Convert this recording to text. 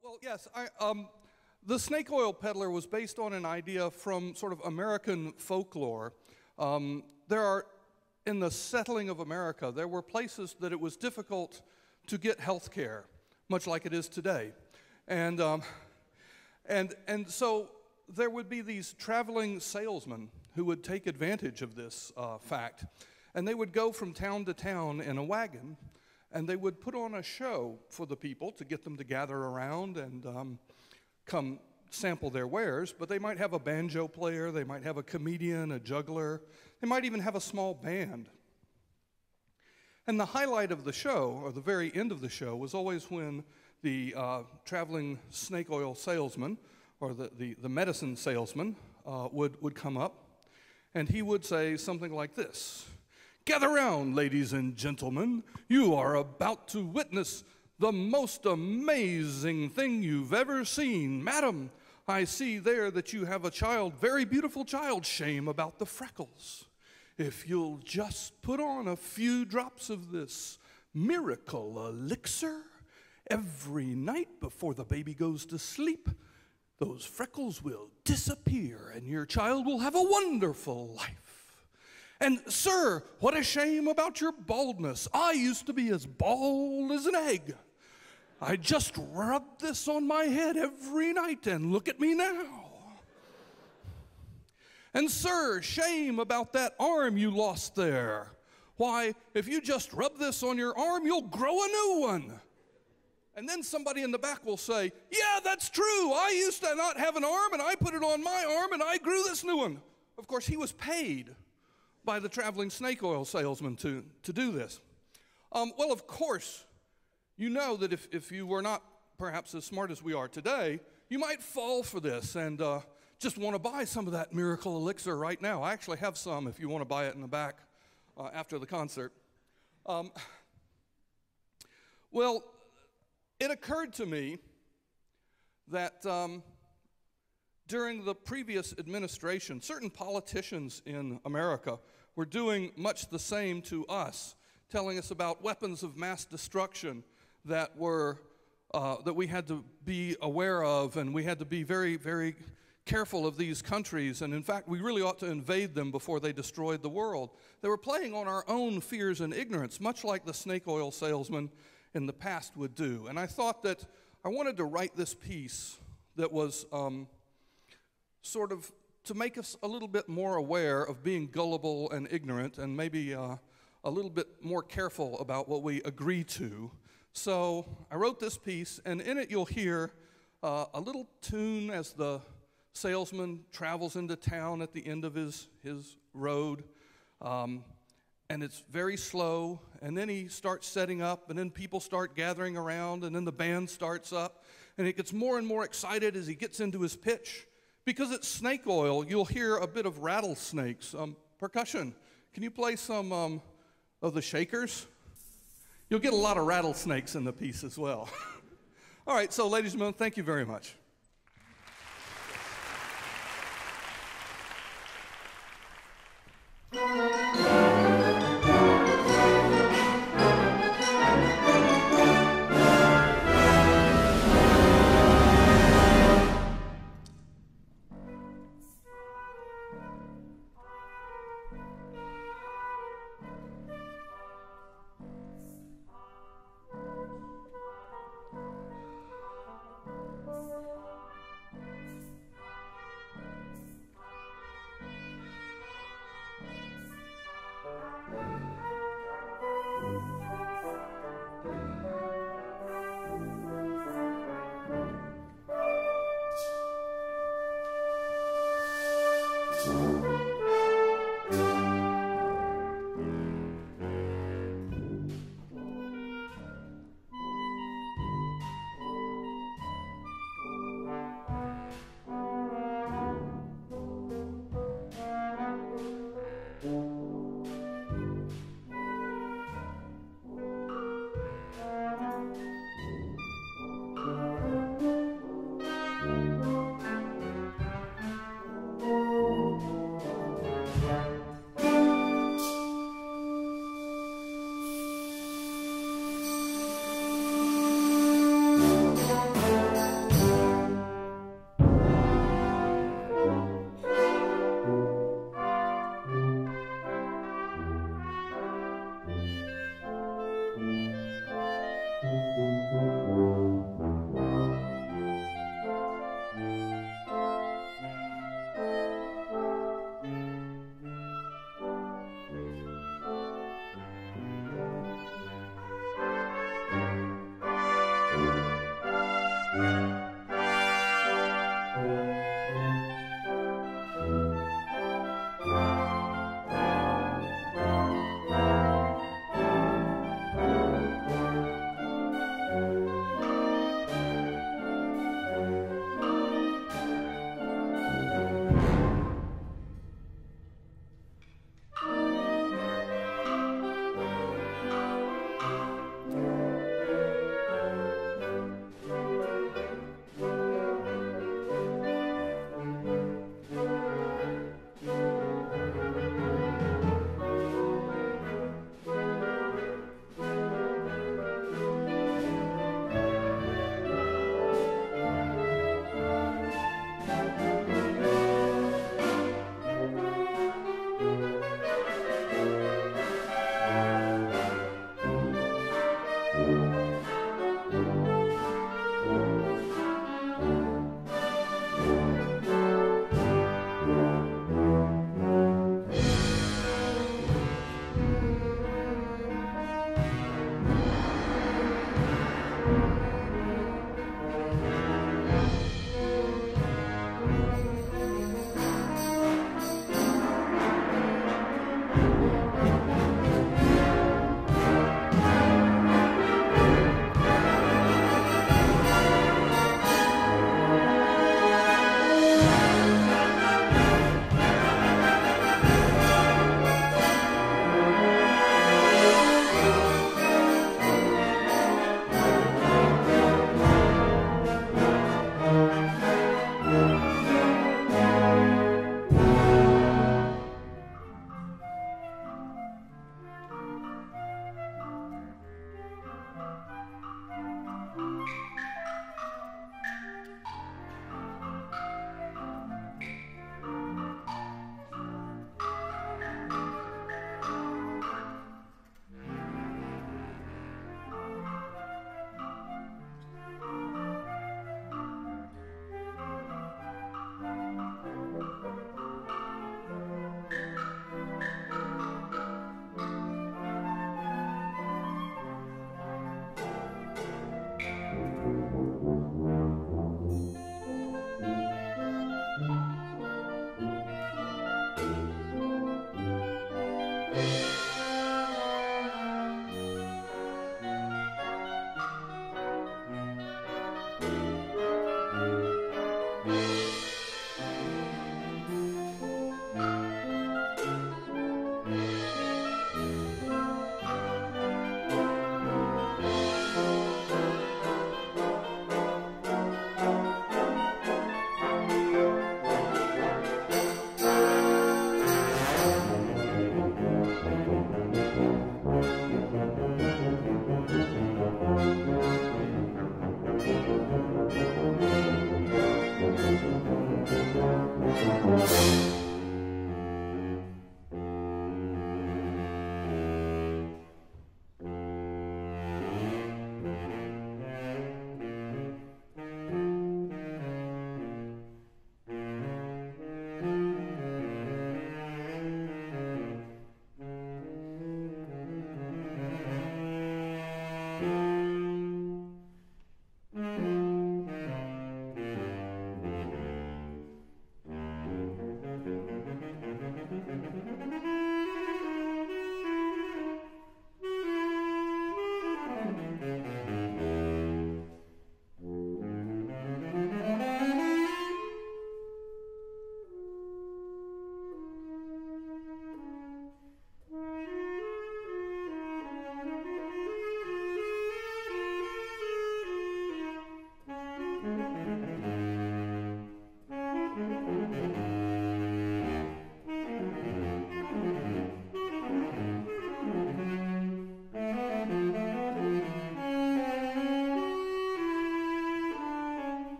Well, yes, the Snake Oil Peddler was based on an idea from sort of American folklore. In the settling of America, there were places that it was difficult to get health care, much like it is today. And so there would be these traveling salesmen who would take advantage of this fact. And they would go from town to town in a wagon, and they would put on a show for the people to get them to gather around and come sample their wares. But they might have a banjo player, they might have a comedian, a juggler, they might even have a small band. And the highlight of the show, or the very end of the show, was always when the traveling snake oil salesman, or the medicine salesman, would come up, and he would say something like this: "Gather round, ladies and gentlemen. You are about to witness the most amazing thing you've ever seen. Madam, I see there that you have a child, very beautiful child. Shame about the freckles. If you'll just put on a few drops of this miracle elixir every night before the baby goes to sleep, those freckles will disappear and your child will have a wonderful life. And sir, what a shame about your baldness. I used to be as bald as an egg. I just rub this on my head every night and look at me now. And sir, shame about that arm you lost there. Why, if you just rub this on your arm, you'll grow a new one." And then somebody in the back will say, "Yeah, that's true. I used to not have an arm, and I put it on my arm, and I grew this new one." Of course, he was paid by the traveling snake oil salesman to do this. Well, of course, you know that if you were not perhaps as smart as we are today, you might fall for this and just want to buy some of that miracle elixir right now. I actually have some if you want to buy it in the back after the concert. Well, it occurred to me that during the previous administration, certain politicians in America were doing much the same to us, telling us about weapons of mass destruction that we had to be aware of, and we had to be very, very careful of these countries, and in fact, we really ought to invade them before they destroyed the world. They were playing on our own fears and ignorance, much like the snake oil salesman in the past would do. And I thought that I wanted to write this piece that was sort of to make us a little bit more aware of being gullible and ignorant, and maybe a little bit more careful about what we agree to. So I wrote this piece, and in it you'll hear a little tune as the salesman travels into town at the end of his road, and it's very slow, and then he starts setting up, and then people start gathering around, and then the band starts up, and it gets more and more excited as he gets into his pitch. Because it's snake oil, you'll hear a bit of rattlesnakes. Percussion, can you play some of the shakers? You'll get a lot of rattlesnakes in the piece as well. All right, so ladies and gentlemen, thank you very much.